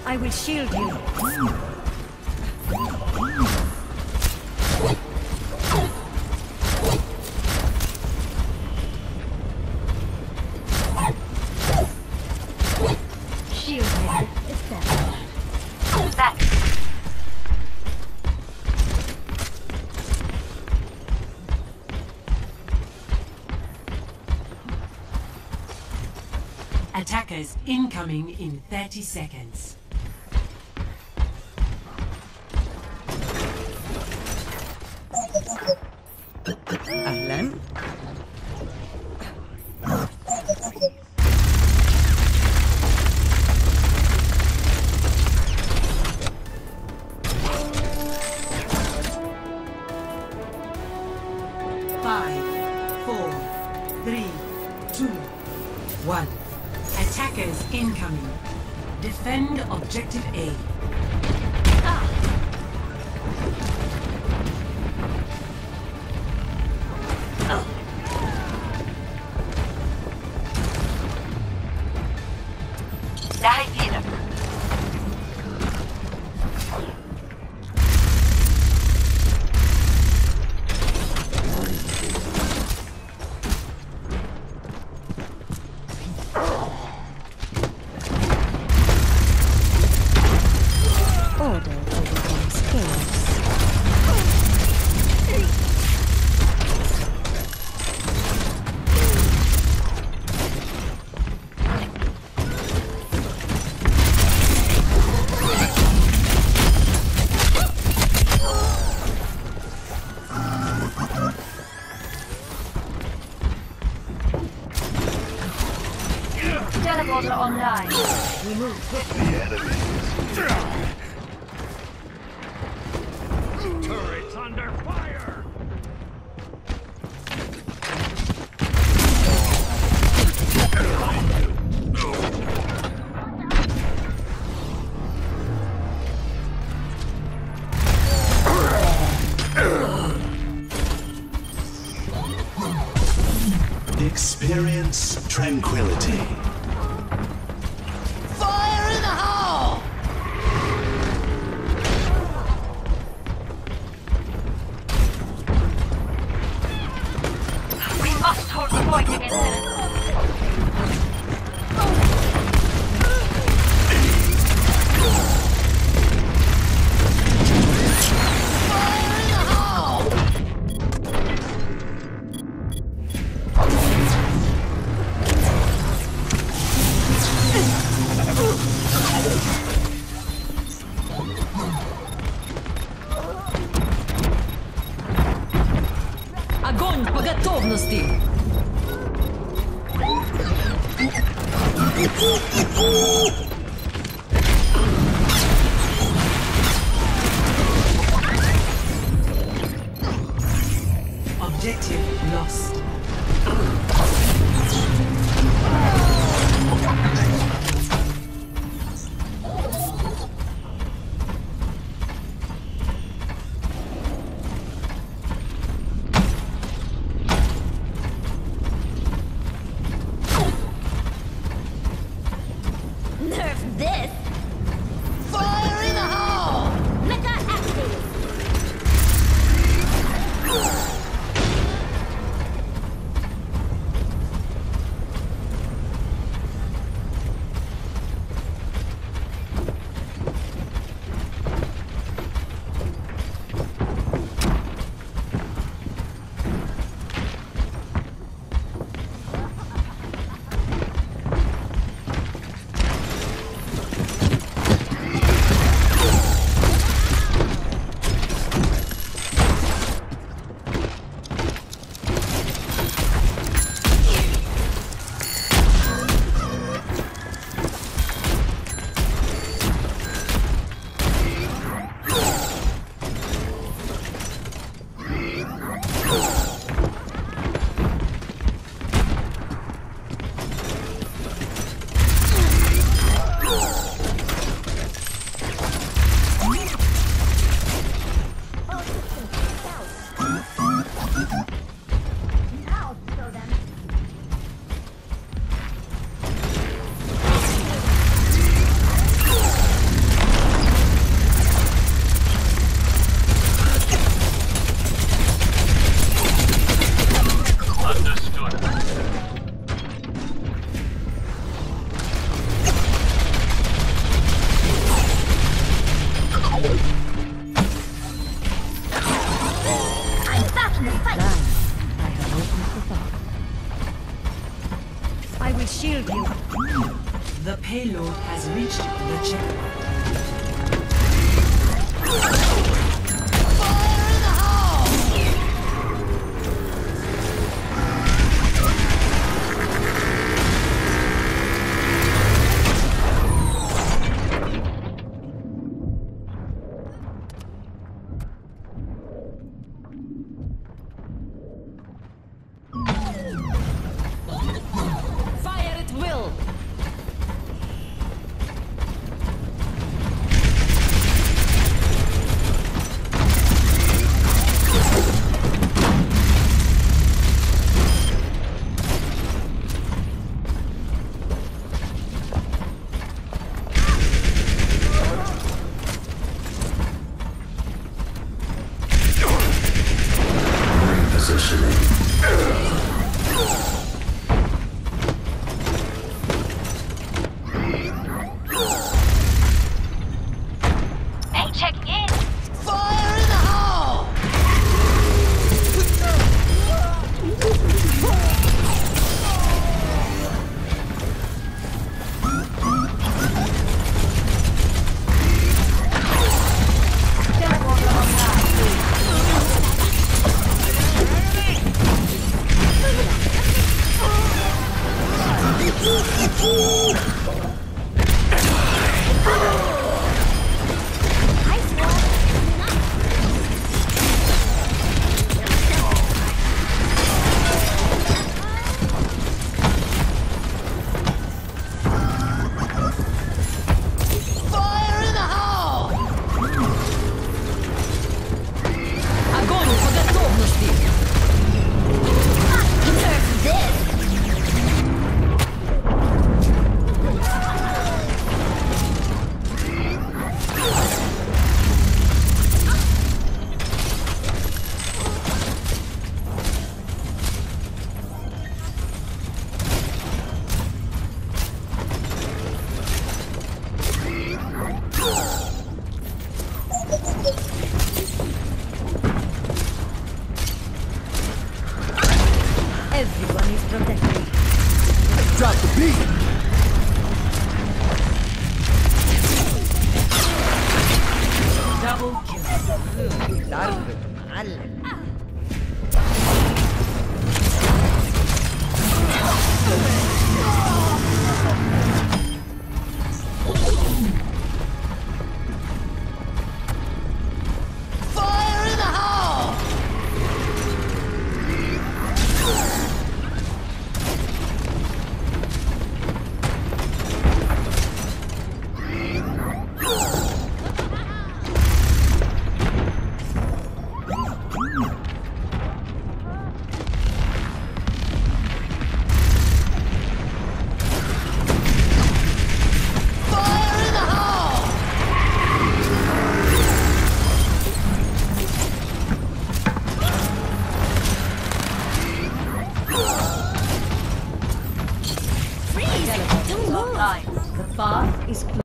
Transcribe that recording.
I will shield you. Shield here. Established. Back. Attackers incoming in 30 seconds. أهلاً. Five, four, three, two, one. Attackers incoming. Defend objective A. Teleporter online. We move quickly. The enemy. Turrets under fire! Experience tranquility. Fire in the hole! We must hold the point against them. Огонь по готовности! Objective lost. I'm back in the fight. I have opened the thought. I will shield you. The payload has reached the checkpoint. Fire in the hole! Fire at will! Positioning. Hey, checking in. Fire in the hole! Teleporter online. Nice one. Fire in the hole! Огонь по готовности! Deserve this. Everyone is protected. Drop the beat. Double kill. ضرب معلم Fire in the hole! Fire in the hole! Freeze! Don't move. The path is closed.